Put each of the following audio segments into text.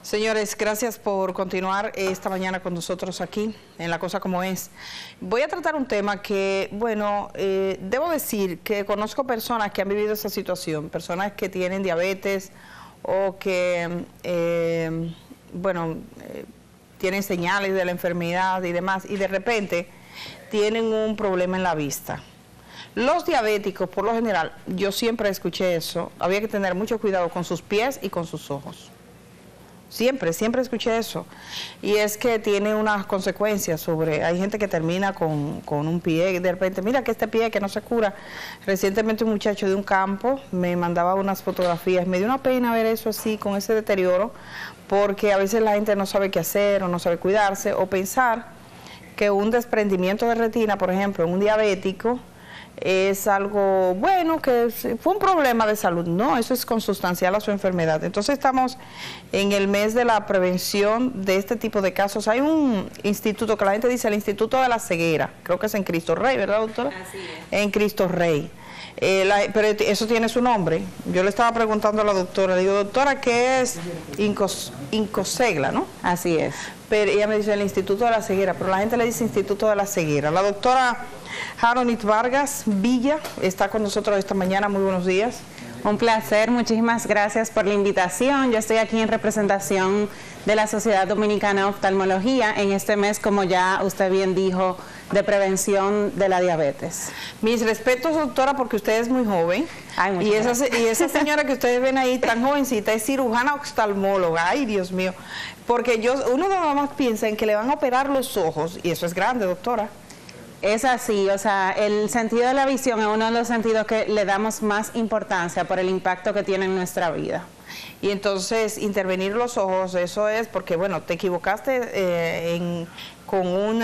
Señores, gracias por continuar esta mañana con nosotros aquí en La Cosa Como Es. Voy a tratar un tema que, bueno, debo decir que conozco personas que han vivido esa situación, personas que tienen diabetes o que, tienen señales de la enfermedad y demás, y de repente tienen un problema en la vista. Los diabéticos, por lo general, yo siempre escuché eso, había que tener mucho cuidado con sus pies y con sus ojos. Siempre escuché eso. Y es que tiene unas consecuencias sobre... Hay gente que termina con un pie, de repente, mira que este pie que no se cura. Recientemente un muchacho de un campo me mandaba unas fotografías. Me dio una pena ver eso así, con ese deterioro, porque a veces la gente no sabe qué hacer o no sabe cuidarse, o pensar que un desprendimiento de retina, por ejemplo, en un diabético, es algo bueno, que fue un problema de salud. No, eso es consustancial a su enfermedad. Entonces estamos en el mes de la prevención de este tipo de casos. Hay un instituto que la gente dice, el Instituto de la Ceguera, creo que es en Cristo Rey, ¿verdad, doctora? Así es. En Cristo Rey. Pero eso tiene su nombre. Yo le estaba preguntando a la doctora, le digo, doctora, ¿qué es Incosegla, no? Así es. Pero ella me dice el Instituto de la Ceguera, pero la gente le dice Instituto de la Ceguera. La doctora Haronit Vargas Villa está con nosotros esta mañana. Muy buenos días. Un placer, muchísimas gracias por la invitación. Yo estoy aquí en representación de la Sociedad Dominicana de Oftalmología en este mes, como ya usted bien dijo, de prevención de la diabetes. Mis respetos, doctora, porque usted es muy joven. Ay, y esa señora que ustedes ven ahí tan jovencita es cirujana oftalmóloga. Ay, Dios mío. Porque uno nada más piensa en que le van a operar los ojos, y eso es grande, doctora. Es así, o sea, el sentido de la visión es uno de los sentidos que le damos más importancia por el impacto que tiene en nuestra vida. Y entonces intervenir los ojos, eso es porque, bueno, te equivocaste con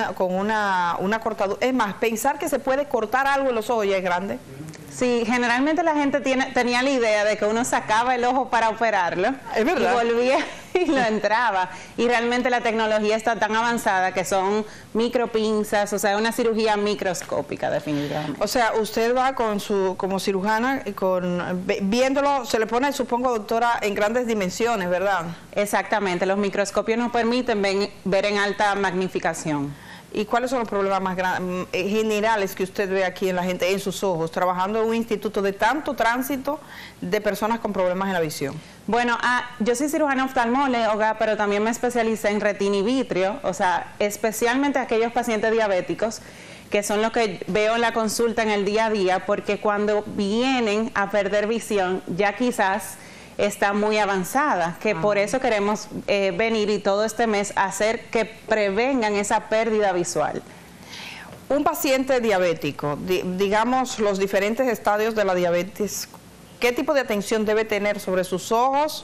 una cortadura. Es más, pensar que se puede cortar algo en los ojos ya es grande. Sí, generalmente la gente tenía la idea de que uno sacaba el ojo para operarlo. Es verdad. Y volvía y lo entraba. Y realmente la tecnología está tan avanzada que son micropinzas, o sea, una cirugía microscópica definitivamente. O sea, usted va como cirujana, viéndolo, se le pone, supongo, doctora, en grandes dimensiones, ¿verdad? Exactamente, los microscopios nos permiten ver en alta magnificación. ¿Y cuáles son los problemas más generales que usted ve aquí en la gente, en sus ojos, trabajando en un instituto de tanto tránsito de personas con problemas en la visión? Bueno, yo soy cirujana oftalmóloga, pero también me especialicé en retina y vitrio, o sea, especialmente aquellos pacientes diabéticos, que son los que veo en la consulta en el día a día, porque cuando vienen a perder visión, ya quizás está muy avanzada, que por eso queremos venir y todo este mes hacer que prevengan esa pérdida visual. Un paciente diabético, digamos los diferentes estadios de la diabetes, ¿qué tipo de atención debe tener sobre sus ojos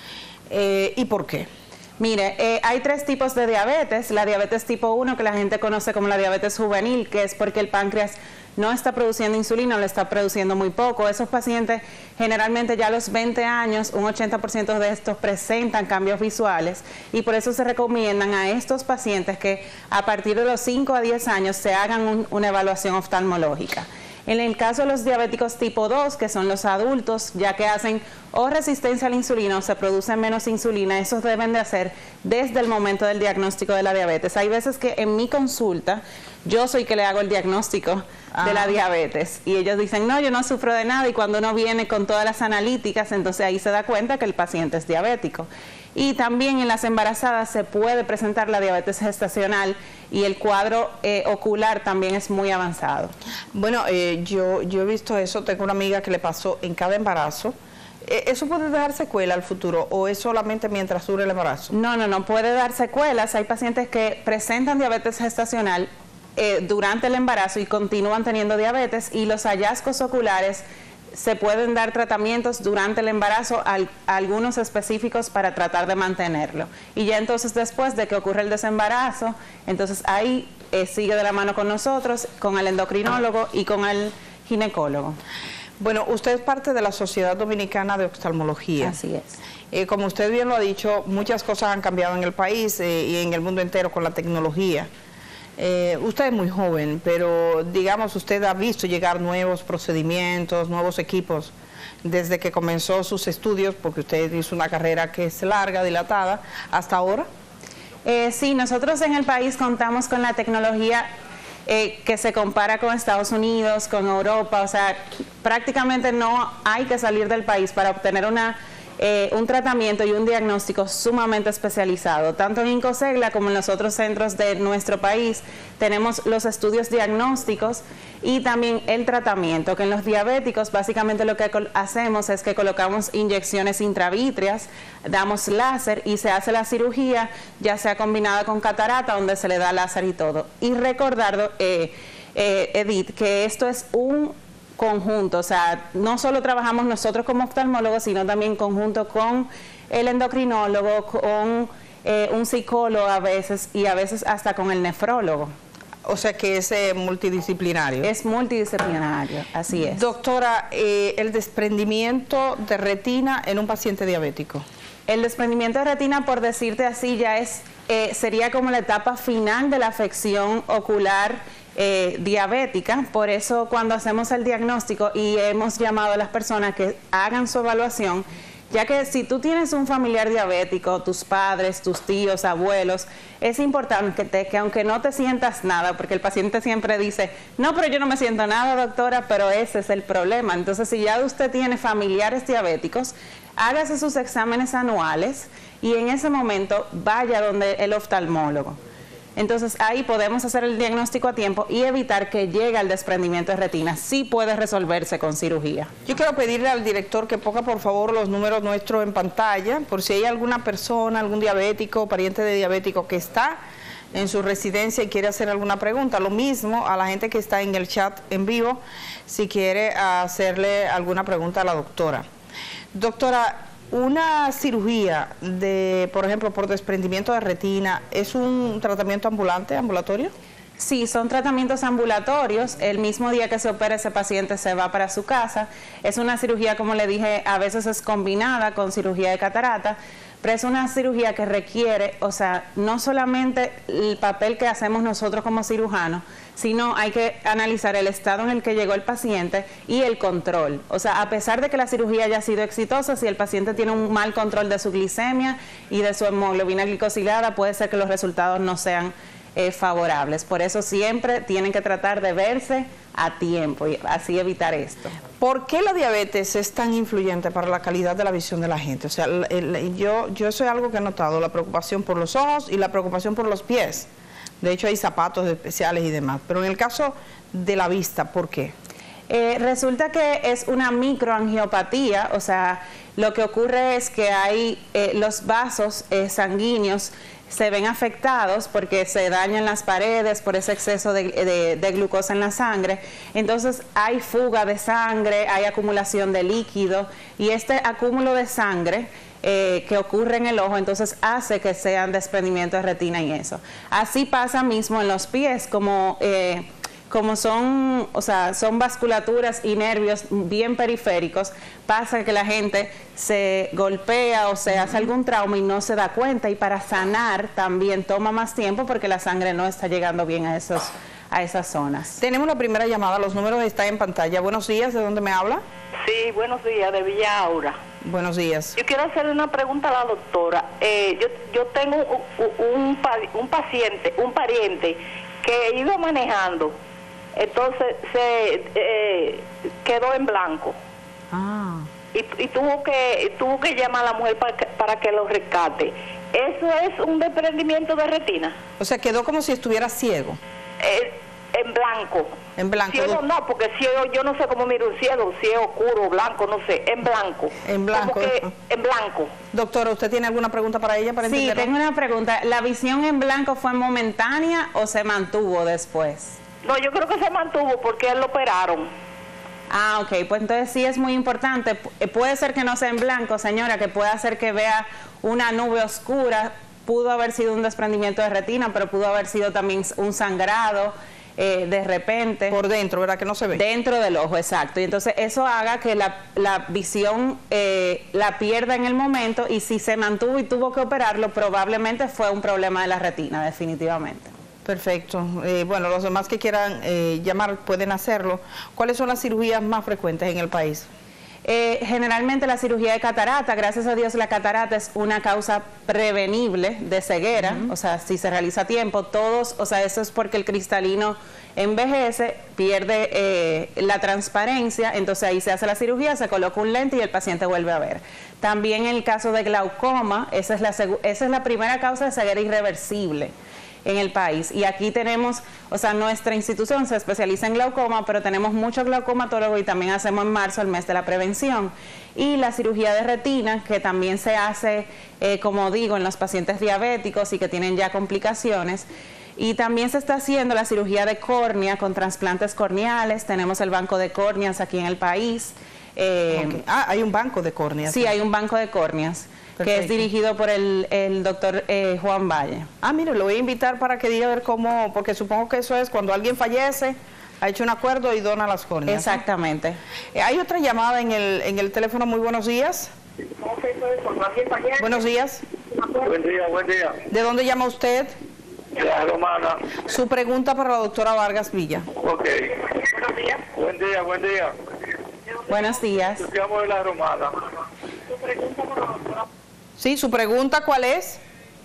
y por qué? Mire, hay tres tipos de diabetes. La diabetes tipo 1, que la gente conoce como la diabetes juvenil, que es porque el páncreas no está produciendo insulina o lo está produciendo muy poco. Esos pacientes generalmente ya a los 20 años, un 80% de estos presentan cambios visuales, y por eso se recomiendan a estos pacientes que a partir de los 5 a 10 años se hagan una evaluación oftalmológica. En el caso de los diabéticos tipo 2, que son los adultos, ya que hacen o resistencia a la insulina o se producen menos insulina, esos deben de hacer desde el momento del diagnóstico de la diabetes. Hay veces que en mi consulta yo soy que le hago el diagnóstico de la diabetes y ellos dicen, no, yo no sufro de nada, y cuando uno viene con todas las analíticas, entonces ahí se da cuenta que el paciente es diabético. Y también en las embarazadas se puede presentar la diabetes gestacional y el cuadro ocular también es muy avanzado. Bueno, yo he visto eso, tengo una amiga que le pasó en cada embarazo. ¿Eso puede dejar secuela al futuro o es solamente mientras dure el embarazo? No, puede dar secuelas. Hay pacientes que presentan diabetes gestacional durante el embarazo y continúan teniendo diabetes, y los hallazgos oculares se pueden dar tratamientos durante el embarazo, algunos específicos para tratar de mantenerlo. Y ya entonces después de que ocurre el desembarazo, entonces ahí sigue de la mano con nosotros, con el endocrinólogo y con el ginecólogo. Bueno, usted es parte de la Sociedad Dominicana de Oftalmología. Así es. Como usted bien lo ha dicho, muchas cosas han cambiado en el país y en el mundo entero con la tecnología. Usted es muy joven, pero digamos usted ha visto llegar nuevos procedimientos, nuevos equipos desde que comenzó sus estudios, porque usted hizo una carrera que es larga, dilatada, hasta ahora? Sí, nosotros en el país contamos con la tecnología que se compara con Estados Unidos, con Europa, o sea, prácticamente no hay que salir del país para obtener un tratamiento y un diagnóstico sumamente especializado. Tanto en Incosegla como en los otros centros de nuestro país tenemos los estudios diagnósticos y también el tratamiento, que en los diabéticos básicamente lo que hacemos es que colocamos inyecciones intravítreas, damos láser y se hace la cirugía, ya sea combinada con catarata, donde se le da láser y todo. Y recordar, Edith, que esto es un conjunto, o sea, no solo trabajamos nosotros como oftalmólogos, sino también conjunto con el endocrinólogo, con un psicólogo a veces y a veces hasta con el nefrólogo. O sea que es multidisciplinario. Es multidisciplinario, así es. Doctora, el desprendimiento de retina en un paciente diabético. El desprendimiento de retina, por decirte así, ya sería como la etapa final de la afección ocular diabética. Por eso cuando hacemos el diagnóstico y hemos llamado a las personas que hagan su evaluación, ya que si tú tienes un familiar diabético, tus padres, tus tíos, abuelos, es importante que aunque no te sientas nada, porque el paciente siempre dice, no, pero yo no me siento nada, doctora, pero ese es el problema. Entonces, si ya usted tiene familiares diabéticos, hágase sus exámenes anuales y en ese momento vaya donde el oftalmólogo. Entonces ahí podemos hacer el diagnóstico a tiempo y evitar que llegue al desprendimiento de retina. Sí puede resolverse con cirugía. Yo quiero pedirle al director que ponga por favor los números nuestros en pantalla, por si hay alguna persona, algún diabético, pariente de diabético que está en su residencia y quiere hacer alguna pregunta. Lo mismo a la gente que está en el chat en vivo, si quiere hacerle alguna pregunta a la doctora. Doctora, una cirugía por ejemplo, por desprendimiento de retina, ¿es un tratamiento ambulatorio? Sí, son tratamientos ambulatorios. El mismo día que se opera ese paciente se va para su casa. Es una cirugía, como le dije, a veces es combinada con cirugía de catarata, pero es una cirugía que requiere, o sea, no solamente el papel que hacemos nosotros como cirujanos, sino hay que analizar el estado en el que llegó el paciente y el control. O sea, a pesar de que la cirugía haya sido exitosa, si el paciente tiene un mal control de su glicemia y de su hemoglobina glicosilada, puede ser que los resultados no sean favorables. Por eso siempre tienen que tratar de verse a tiempo y así evitar esto. ¿Por qué la diabetes es tan influyente para la calidad de la visión de la gente? O sea, yo eso es algo que he notado, la preocupación por los ojos y la preocupación por los pies. De hecho hay zapatos especiales y demás. Pero en el caso de la vista, ¿por qué? Resulta que es una microangiopatía, o sea, lo que ocurre es que hay los vasos sanguíneos se ven afectados porque se dañan las paredes por ese exceso de glucosa en la sangre. Entonces hay fuga de sangre, hay acumulación de líquido y este acúmulo de sangre que ocurre en el ojo, entonces hace que sean desprendimientos de retina y eso. Así pasa mismo en los pies, como son, o sea, son vasculaturas y nervios bien periféricos, pasa que la gente se golpea o se hace algún trauma y no se da cuenta, y para sanar también toma más tiempo porque la sangre no está llegando bien a esas zonas. Tenemos la primera llamada, los números están en pantalla. Buenos días, ¿de dónde me habla? Sí, buenos días, de Villa Aura. Buenos días. Yo quiero hacerle una pregunta a la doctora. Yo tengo un paciente, un pariente que iba manejando, entonces se quedó en blanco. Ah. Y tuvo que llamar a la mujer para que lo rescate. ¿Eso es un desprendimiento de retina? O sea, quedó como si estuviera ciego. En blanco. En blanco. Ciego no, porque ciego, yo no sé cómo miro un ciego, si es oscuro, blanco, no sé, en blanco. En blanco. En blanco. Doctora, ¿usted tiene alguna pregunta para ella? Sí, tengo una pregunta. ¿La visión en blanco fue momentánea o se mantuvo después? No, yo creo que se mantuvo porque él lo operaron. Ah, ok, pues entonces sí es muy importante. Puede ser que no sea en blanco, señora, que pueda ser que vea una nube oscura. Pudo haber sido un desprendimiento de retina, pero pudo haber sido también un sangrado de repente. Por dentro, ¿verdad? Que no se ve. Dentro del ojo, exacto. Y entonces eso haga que la visión la pierda en el momento, y si se mantuvo y tuvo que operarlo, probablemente fue un problema de la retina, definitivamente. Perfecto. Bueno, los demás que quieran llamar pueden hacerlo. ¿Cuáles son las cirugías más frecuentes en el país? Generalmente la cirugía de catarata, gracias a Dios la catarata es una causa prevenible de ceguera, o sea, si se realiza a tiempo, eso es porque el cristalino envejece, pierde la transparencia, entonces ahí se hace la cirugía, se coloca un lente y el paciente vuelve a ver. También en el caso de glaucoma, esa es la primera causa de ceguera irreversible en el país, y aquí tenemos, o sea, nuestra institución se especializa en glaucoma, pero tenemos muchos glaucomatólogos y también hacemos en marzo el mes de la prevención, y la cirugía de retina, que también se hace, como digo, en los pacientes diabéticos y que tienen ya complicaciones, y también se está haciendo la cirugía de córnea con trasplantes corneales, tenemos el banco de córneas aquí en el país. Hay un banco de córneas. Sí, hay un banco de córneas. Perfecto. Que es dirigido por el doctor Juan Valle. Mire, lo voy a invitar para que diga a ver cómo, porque supongo que eso es cuando alguien fallece, ha hecho un acuerdo y dona las córneas. Exactamente. ¿No? Hay otra llamada en el teléfono. Muy buenos días. Buenos días. Buen día, buen día. ¿De dónde llama usted? De la Romana. Su pregunta para la doctora Vargas Villa. Ok. Buenos días. Buen día, buen día. Buenos días. Yo llamo de la Romana. Su pregunta para la doctora. Sí, ¿su pregunta cuál es?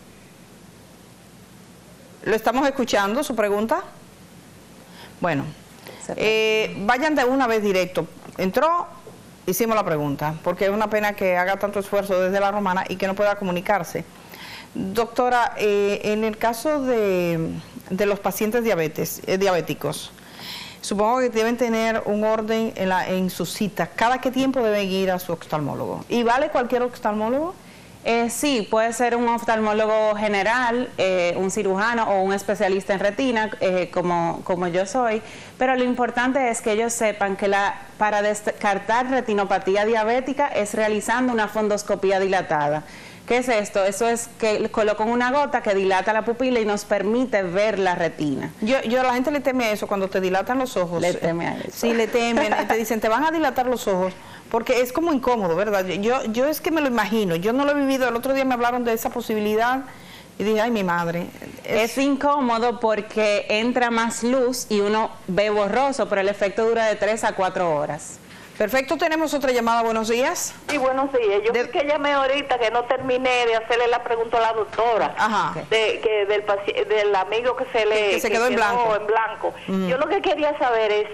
¿Lo estamos escuchando, su pregunta? Bueno, vayan de una vez directo. Entró, hicimos la pregunta, porque es una pena que haga tanto esfuerzo desde la Romana y que no pueda comunicarse. Doctora, en el caso de los pacientes diabéticos, supongo que deben tener un orden en sus citas. ¿Cada qué tiempo deben ir a su oftalmólogo? ¿Y vale cualquier oftalmólogo? Sí, puede ser un oftalmólogo general, un cirujano o un especialista en retina, como yo soy, pero lo importante es que ellos sepan que para descartar retinopatía diabética es realizando una fundoscopía dilatada. ¿Qué es esto? Eso es que colocan una gota que dilata la pupila y nos permite ver la retina. La gente le teme a eso cuando te dilatan los ojos. Le teme a eso. Sí, le temen, te dicen, te van a dilatar los ojos, porque es como incómodo, ¿verdad? Yo es que me lo imagino, yo no lo he vivido, el otro día me hablaron de esa posibilidad y dije, ay, mi madre. Es incómodo porque entra más luz y uno ve borroso, pero el efecto dura de 3 a 4 horas. Perfecto, tenemos otra llamada. Buenos días. Sí, buenos días. Yo que llamé ahorita, que no terminé de hacerle la pregunta a la doctora. Ajá. Del amigo que se quedó en blanco. Yo lo que quería saber es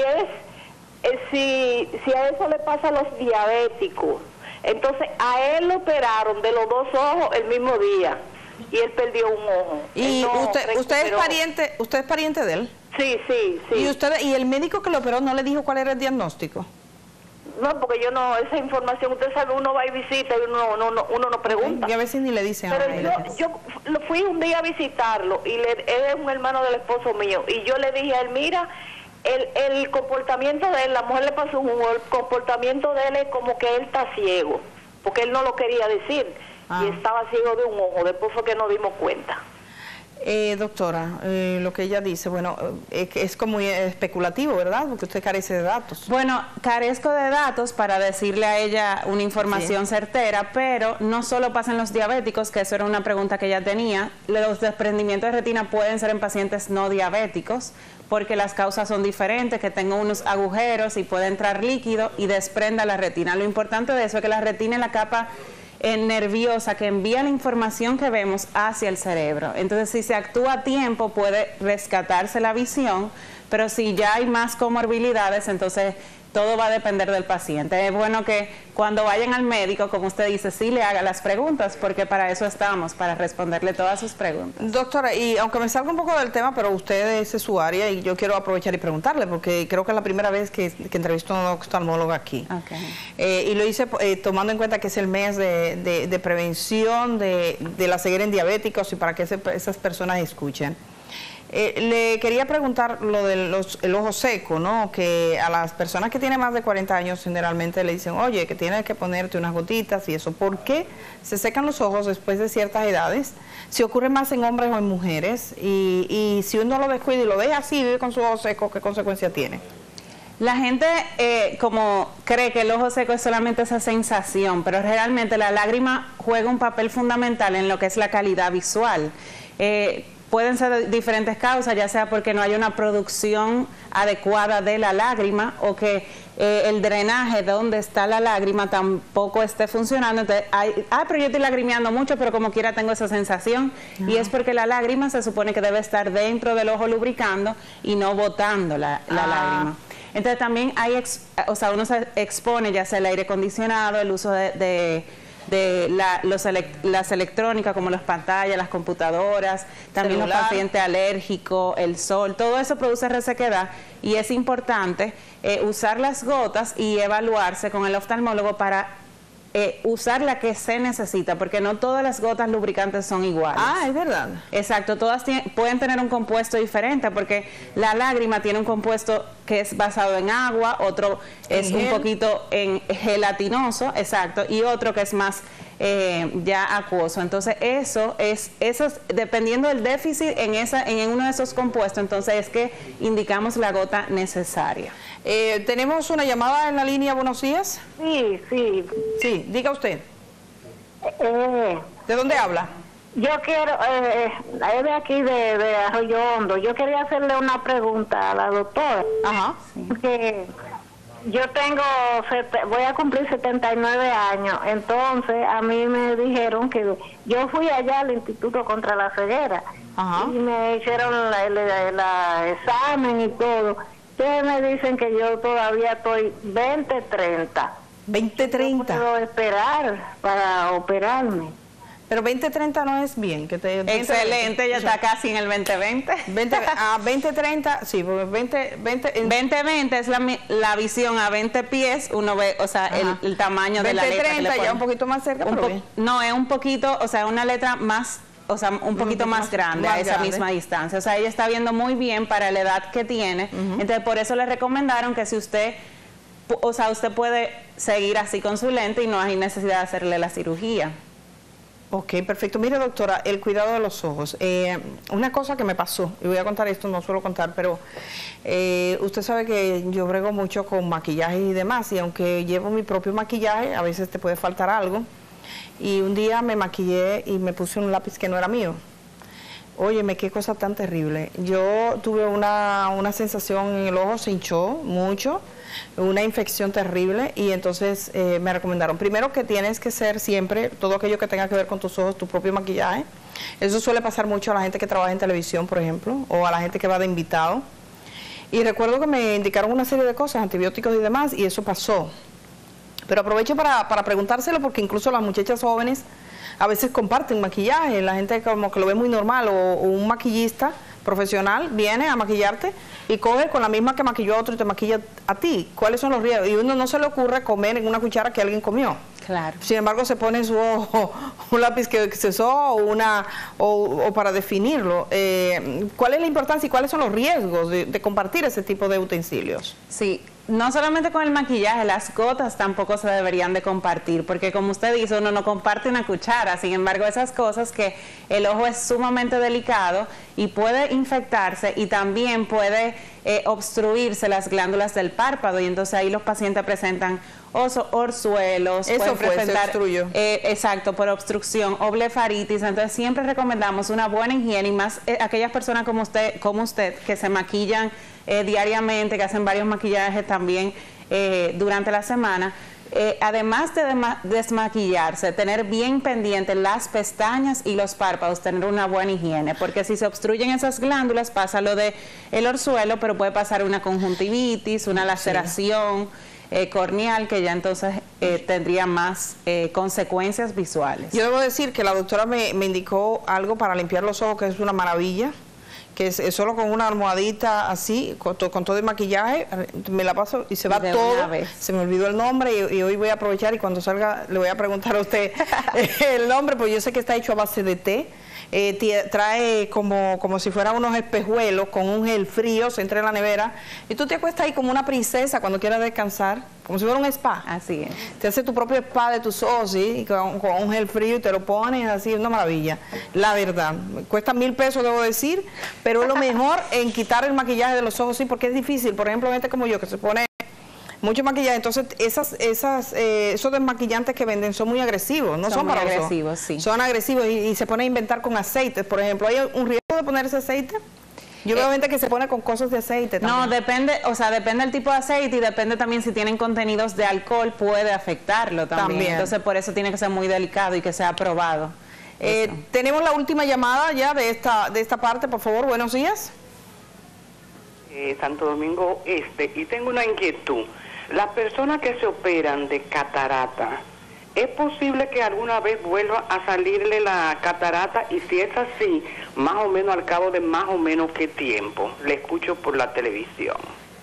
si a eso le pasa a los diabéticos. Entonces, a él lo operaron de los 2 ojos el mismo día y él perdió un ojo. ¿Y usted es pariente de él? Sí. ¿Y el médico que lo operó no le dijo cuál era el diagnóstico? No, porque yo no, esa información, usted sabe, uno va y visita y uno no pregunta. Y a veces ni le dicen. Pero yo fui un día a visitarlo y él es un hermano del esposo mío y yo le dije a él, mira, el comportamiento de él, la mujer le pasó el comportamiento de él es como que él está ciego, porque él no lo quería decir y estaba ciego de un ojo, después fue que nos dimos cuenta. Doctora, lo que ella dice, bueno, es como especulativo, ¿verdad? Porque usted carece de datos. Bueno, carezco de datos para decirle a ella una información certera, pero no solo pasa en los diabéticos, que eso era una pregunta que ella tenía. Los desprendimientos de retina pueden ser en pacientes no diabéticos, porque las causas son diferentes, que tenga unos agujeros y puede entrar líquido y desprenda la retina. Lo importante de eso es que la retina es la capa nerviosa que envía la información que vemos hacia el cerebro. Entonces, si se actúa a tiempo, puede rescatarse la visión, pero si ya hay más comorbilidades, entonces todo va a depender del paciente. Es bueno que cuando vayan al médico, como usted dice, sí le haga las preguntas, porque para eso estamos, para responderle todas sus preguntas. Doctora, y aunque me salga un poco del tema, pero usted es su área y yo quiero aprovechar y preguntarle, porque creo que es la primera vez que entrevisto a un oftalmólogo aquí. Okay. Y lo hice tomando en cuenta que es el mes de prevención de la ceguera en diabéticos y para que esas personas escuchen. Le quería preguntar lo del ojo seco, ¿no? Que a las personas que tienen más de 40 años generalmente le dicen, oye, que tienes que ponerte unas gotitas y eso. ¿Por qué se secan los ojos después de ciertas edades? Si ocurre más en hombres o en mujeres, y si uno lo descuida y lo deja así, vive con su ojo seco, ¿qué consecuencia tiene? La gente como cree que el ojo seco es solamente esa sensación, pero realmente la lágrima juega un papel fundamental en lo que es la calidad visual. Pueden ser diferentes causas, ya sea porque no hay una producción adecuada de la lágrima o que el drenaje donde está la lágrima tampoco esté funcionando. Entonces, pero yo estoy lagrimeando mucho, pero como quiera tengo esa sensación. Y es porque la lágrima se supone que debe estar dentro del ojo lubricando y no botando la lágrima. Entonces también uno se expone ya sea el aire acondicionado, el uso de las electrónicas como las pantallas, las computadoras, también los pacientes alérgicos, el sol, todo eso produce resequedad y es importante usar las gotas y evaluarse con el oftalmólogo para usar la que se necesita, porque no todas las gotas lubricantes son iguales. Ah, es verdad. Exacto, todas pueden tener un compuesto diferente, porque la lágrima tiene un compuesto que es basado en agua, otro es un poquito en gelatinoso, exacto, y otro que es más ya acuoso. Entonces eso dependiendo del déficit en uno de esos compuestos, entonces es que indicamos la gota necesaria. Tenemos una llamada en la línea. Buenos días. Sí. Sí, diga usted. ¿De dónde habla? Yo quiero, es de aquí de Arroyo Hondo. Yo quería hacerle una pregunta a la doctora. Ajá. Porque yo voy a cumplir 79 años. Entonces a mí me dijeron que yo fui allá al Instituto contra la Ceguera. Ajá. Y me hicieron el examen y todo. Ustedes me dicen que yo todavía estoy 20-30. 20-30. No puedo esperar para operarme. Pero 20-30 no es bien. Excelente, ya está casi en el 20-20. 20-30, sí, porque 20-20 es la visión a 20 pies, uno ve, o sea, el tamaño de la letra. 20-30 ya un poquito más cerca, no, es un poquito, o sea, una letra más, o sea, un poquito más grande a esa misma distancia. O sea, ella está viendo muy bien para la edad que tiene. Entonces, por eso le recomendaron que si usted, o sea, usted puede seguir así con su lente y no hay necesidad de hacerle la cirugía. Ok, perfecto. Mire, doctora, el cuidado de los ojos. Una cosa que me pasó, y voy a contar esto, no suelo contar, pero usted sabe que yo brego mucho con maquillaje y demás, y aunque llevo mi propio maquillaje, a veces te puede faltar algo. Y un día me maquillé y me puse un lápiz que no era mío. Óyeme, qué cosa tan terrible. Yo tuve una sensación en el ojo, se hinchó mucho, una infección terrible, y entonces me recomendaron, primero, que tienes que ser siempre, todo aquello que tenga que ver con tus ojos, tu propio maquillaje. Eso suele pasar mucho a la gente que trabaja en televisión, por ejemplo, o a la gente que va de invitado. Y recuerdo que me indicaron una serie de cosas, antibióticos y demás, y eso pasó. Pero aprovecho para preguntárselo, porque incluso las muchachas jóvenes a veces comparten maquillaje, la gente como que lo ve muy normal, o un maquillista profesional viene a maquillarte y coge con la misma que maquilló a otro y te maquilla a ti. ¿Cuáles son los riesgos? Y uno no se le ocurre comer en una cuchara que alguien comió. Claro. Sin embargo, se pone en su ojo un lápiz que se usó o para definirlo. ¿Cuál es la importancia y cuáles son los riesgos de compartir ese tipo de utensilios? Sí. No solamente con el maquillaje, las gotas tampoco se deberían de compartir, porque como usted dice, uno no comparte una cuchara. Sin embargo, esas cosas, que el ojo es sumamente delicado y puede infectarse, y también puede obstruirse las glándulas del párpado, y entonces ahí los pacientes presentan orzuelos, eso se obstruyó. Exacto, por obstrucción, o blefaritis. Entonces siempre recomendamos una buena higiene, y más aquellas personas como usted que se maquillan diariamente, que hacen varios maquillajes también durante la semana. Además de desmaquillarse, tener bien pendientes las pestañas y los párpados, tener una buena higiene, porque si se obstruyen esas glándulas pasa lo de el orzuelo, pero puede pasar una conjuntivitis, una laceración corneal, que ya entonces tendría más consecuencias visuales. Yo debo decir que la doctora me indicó algo para limpiar los ojos que es una maravilla, que es solo con una almohadita así, con todo el maquillaje, me la paso y se va todo. Se me olvidó el nombre, y hoy voy a aprovechar, y cuando salga le voy a preguntar a usted el nombre, porque yo sé que está hecho a base de té. Trae como si fuera unos espejuelos con un gel frío, se entra en la nevera y tú te acuestas ahí como una princesa cuando quieras descansar, como si fuera un spa. Así es. Te hace tu propio spa de tus ojos, ¿sí? con un gel frío, y te lo pones así, es una maravilla. La verdad, cuesta $1000, debo decir, pero es lo mejor en quitar el maquillaje de los ojos, sí, porque es difícil. Por ejemplo, gente como yo que se pone mucho maquillaje, entonces esos desmaquillantes que venden son muy agresivos, no son para los ojos. Agresivos, sí. Son agresivos, y se pone a inventar con aceites, por ejemplo. ¿Hay un riesgo de poner ese aceite? Yo veo gente que se pone con cosas de aceite también. No, depende, o sea, depende del tipo de aceite y depende también si tienen contenidos de alcohol, puede afectarlo también. Entonces, por eso tiene que ser muy delicado y que sea aprobado. Tenemos la última llamada ya de esta parte, por favor, buenos días. Santo Domingo Este, y tengo una inquietud. Las personas que se operan de catarata, ¿es posible que alguna vez vuelva a salirle la catarata? Y si es así, más o menos al cabo de más o menos qué tiempo. Le escucho por la televisión.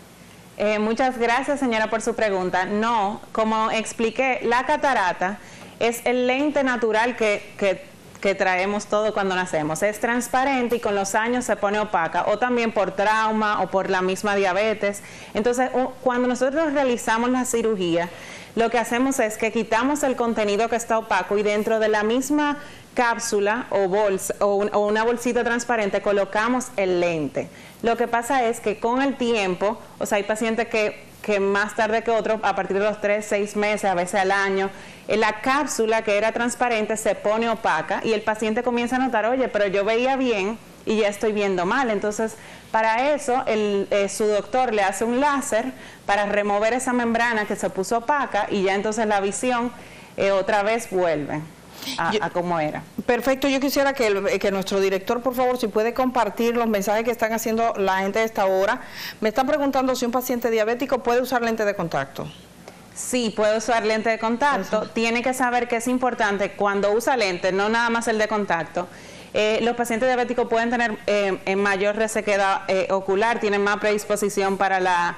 Muchas gracias, señora, por su pregunta. No, como expliqué, la catarata es el lente natural que traemos todo cuando nacemos. Es transparente y con los años se pone opaca, o también por trauma o por la misma diabetes. Entonces, cuando nosotros realizamos la cirugía, lo que hacemos es que quitamos el contenido que está opaco y dentro de la misma cápsula o bolsa o una bolsita transparente colocamos el lente. Lo que pasa es que con el tiempo, o sea, hay pacientes que más tarde que otros, a partir de los 3, 6 meses, a veces al año, la cápsula que era transparente se pone opaca y el paciente comienza a notar, oye, pero yo veía bien y ya estoy viendo mal. Entonces, para eso, su doctor le hace un láser para remover esa membrana que se puso opaca y ya entonces la visión otra vez vuelve a como era. Perfecto, yo quisiera que nuestro director, por favor, si puede compartir los mensajes que están haciendo la gente a esta hora. Me están preguntando si un paciente diabético puede usar lente de contacto. Sí, puede usar lente de contacto. Tiene que saber que es importante cuando usa lente, no nada más el de contacto. Los pacientes diabéticos pueden tener mayor resequedad ocular, tienen más predisposición para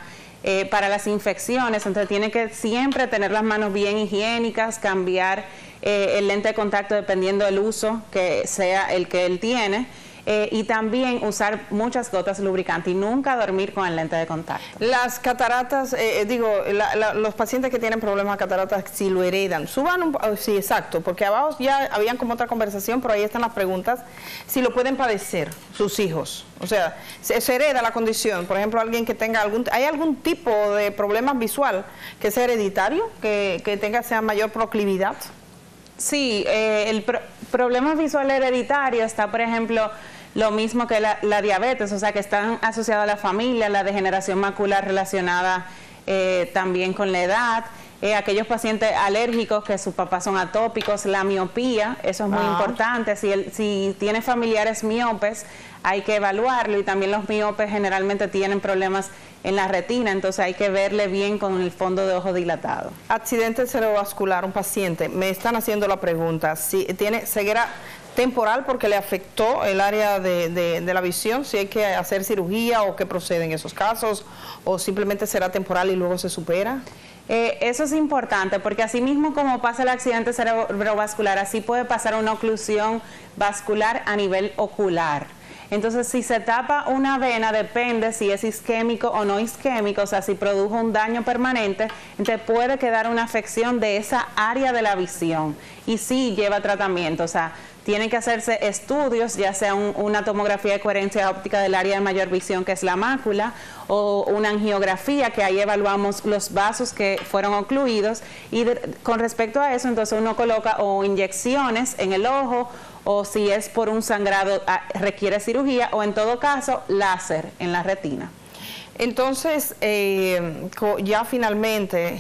las infecciones, entonces tiene que siempre tener las manos bien higiénicas, cambiar el lente de contacto dependiendo del uso que sea el que él tiene. Y también usar muchas gotas lubricantes y nunca dormir con el lente de contacto. Las cataratas, los pacientes que tienen problemas de cataratas, si lo heredan, sí, exacto, porque abajo ya habían como otra conversación, pero ahí están las preguntas, si lo pueden padecer sus hijos, o sea, se hereda la condición, por ejemplo, alguien que tenga ¿hay algún tipo de problema visual que sea hereditario, que sea mayor proclividad? Sí, el problema visual hereditario está, por ejemplo, lo mismo que la diabetes, o sea, que están asociados a la familia, la degeneración macular relacionada también con la edad, aquellos pacientes alérgicos que sus papás son atópicos, la miopía, eso es muy importante. Si tiene familiares miopes, hay que evaluarlo, y también los miopes generalmente tienen problemas en la retina, entonces hay que verle bien con el fondo de ojo dilatado. Accidente cerebrovascular, un paciente, me están haciendo la pregunta, si tiene ceguera temporal porque le afectó el área de la visión, si hay que hacer cirugía o qué procede en esos casos, o simplemente será temporal y luego se supera. Eso es importante porque así mismo como pasa el accidente cerebrovascular, así puede pasar una oclusión vascular a nivel ocular. Entonces, si se tapa una vena, depende si es isquémico o no isquémico, o sea, si produjo un daño permanente, entonces puede quedar una afección de esa área de la visión. Y sí lleva tratamiento, o sea, tienen que hacerse estudios, ya sea una tomografía de coherencia óptica del área de mayor visión, que es la mácula, o una angiografía, que ahí evaluamos los vasos que fueron ocluidos, y con respecto a eso, entonces uno coloca o inyecciones en el ojo, o si es por un sangrado requiere cirugía, o en todo caso láser en la retina. Entonces, ya finalmente,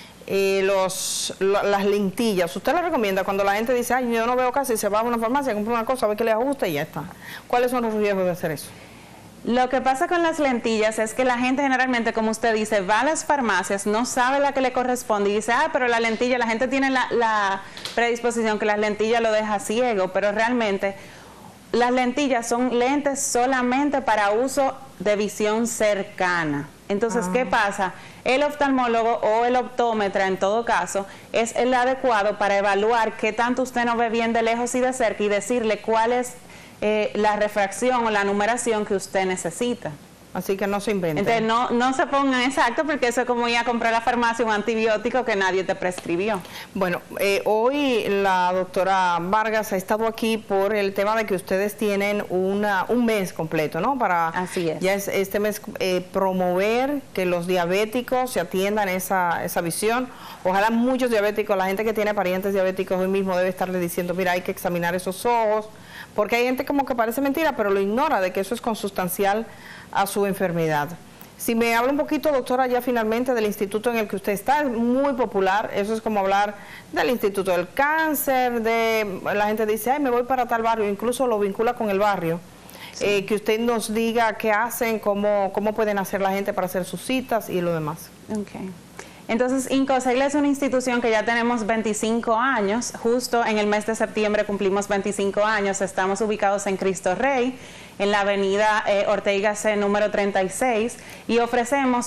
las lentillas, ¿usted le recomienda cuando la gente dice, ay, yo no veo casi, se va a una farmacia, compra una cosa, a ver qué le ajusta y ya está? ¿Cuáles son los riesgos de hacer eso? Lo que pasa con las lentillas es que la gente generalmente, como usted dice, va a las farmacias, no sabe la que le corresponde y dice, pero la lentilla, la gente tiene la predisposición que las lentillas lo deja ciego, pero realmente las lentillas son lentes solamente para uso de visión cercana. Entonces, ¿qué pasa? El oftalmólogo o el optómetra, en todo caso, es el adecuado para evaluar qué tanto usted no ve bien de lejos y de cerca y decirle cuál es la refracción o la numeración que usted necesita. Así que no se inventen. Entonces no se pongan exacto, porque eso es como ir a comprar a la farmacia un antibiótico que nadie te prescribió. Bueno, hoy la doctora Vargas ha estado aquí por el tema de que ustedes tienen un mes completo, ¿no? Para Así es. Ya este mes promover que los diabéticos se atiendan esa visión. Ojalá muchos diabéticos, la gente que tiene parientes diabéticos hoy mismo debe estarle diciendo, mira, hay que examinar esos ojos, porque hay gente como que parece mentira, pero lo ignora de que eso es consustancial a su enfermedad. Si me habla un poquito, doctora, ya finalmente del instituto en el que usted está, es muy popular, eso es como hablar del Instituto del Cáncer, la gente dice, ay, me voy para tal barrio, incluso lo vincula con el barrio. Sí. Que usted nos diga qué hacen, cómo pueden hacer la gente para hacer sus citas y lo demás. Okay. Entonces, INCOSEGLA es una institución que ya tenemos 25 años, justo en el mes de septiembre cumplimos 25 años, estamos ubicados en Cristo Rey, en la avenida Ortega C número 36, y ofrecemos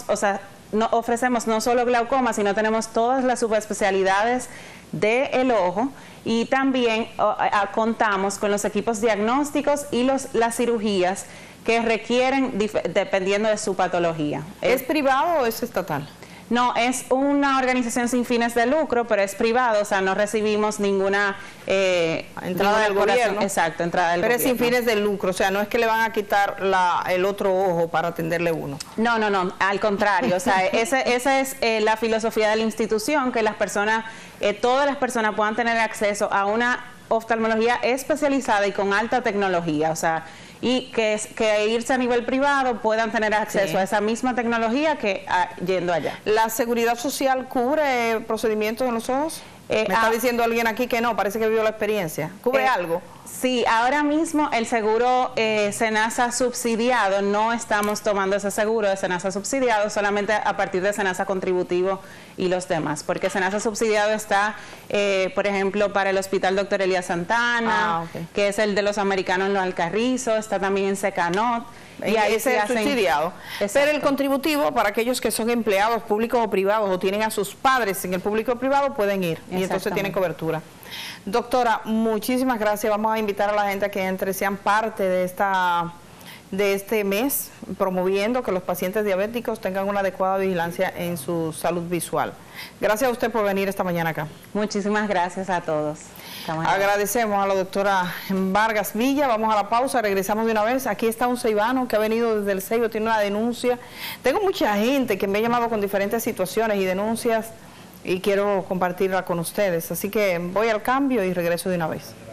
no solo glaucoma, sino tenemos todas las subespecialidades del ojo, y también contamos con los equipos diagnósticos y las cirugías que requieren dependiendo de su patología. ¿Es privado o es estatal? No, es una organización sin fines de lucro, pero es privado, o sea, no recibimos ninguna entrada del gobierno. Exacto, entrada del gobierno. Pero es sin fines de lucro, o sea, no es que le van a quitar el otro ojo para atenderle uno. No, al contrario, o sea, esa es la filosofía de la institución, que las personas, todas las personas puedan tener acceso a una oftalmología especializada y con alta tecnología, o sea, y que irse a nivel privado puedan tener acceso a esa misma tecnología que yendo allá. ¿La seguridad social cubre procedimientos en los ojos? Me está diciendo alguien aquí que no, parece que vivió la experiencia. ¿Cubre algo? Sí, ahora mismo el seguro SENASA subsidiado, no estamos tomando ese seguro de SENASA subsidiado, solamente a partir de SENASA contributivo y los demás, porque SENASA subsidiado está, por ejemplo, para el Hospital Dr. Elías Santana, que es el de los americanos en Los Alcarrizos, está también en Secanot. Y ahí ese es subsidiado. Pero el contributivo, para aquellos que son empleados públicos o privados o tienen a sus padres en el público o privado, pueden ir y entonces tienen cobertura. Doctora, muchísimas gracias. Vamos a invitar a la gente a que entre, sean parte de este mes, promoviendo que los pacientes diabéticos tengan una adecuada vigilancia en su salud visual. Gracias a usted por venir esta mañana acá. Muchísimas gracias a todos. Agradecemos a la doctora Vargas Villa. Vamos a la pausa, regresamos de una vez. Aquí está un ceibano que ha venido desde el Ceibo, tiene una denuncia. Tengo mucha gente que me ha llamado con diferentes situaciones y denuncias y quiero compartirla con ustedes. Así que voy al cambio y regreso de una vez.